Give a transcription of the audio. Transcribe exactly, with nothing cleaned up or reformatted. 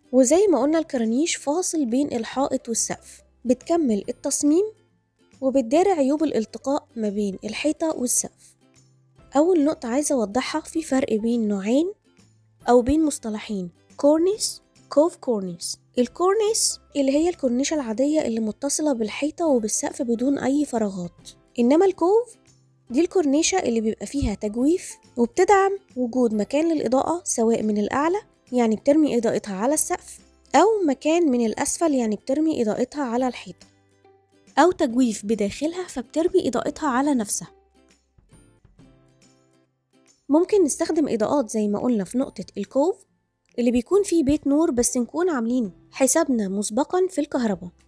وزي ما قلنا الكرانيش فاصل بين الحائط والسقف، بتكمل التصميم وبتداري عيوب الالتقاء ما بين الحيطة والسقف. أول نقطة عايزة أوضحها، في فرق بين نوعين أو بين مصطلحين، كورنيس كوف كورنيس. الكورنيس اللي هي الكورنيشة العادية اللي متصلة بالحيطة وبالسقف بدون أي فراغات، إنما الكوف دي الكورنيشة اللي بيبقى فيها تجويف وبتدعم وجود مكان للإضاءة، سواء من الأعلى يعني بترمي إضاءتها على السقف، أو مكان من الأسفل يعني بترمي إضاءتها على الحيطة، أو تجويف بداخلها فبترمي إضاءتها على نفسها. ممكن نستخدم إضاءات زي ما قلنا في نقطة الكوف اللي بيكون فيه بيت نور، بس نكون عاملين حسابنا مسبقا في الكهرباء.